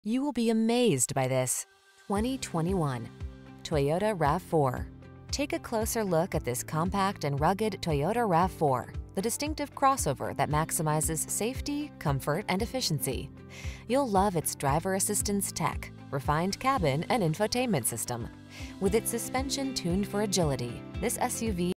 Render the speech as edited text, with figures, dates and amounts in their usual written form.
You will be amazed by this 2021 Toyota RAV4. Take a closer look at this compact and rugged Toyota RAV4, the distinctive crossover that maximizes safety, comfort, and efficiency. You'll love its driver assistance tech, refined cabin, and infotainment system. With its suspension tuned for agility, this SUV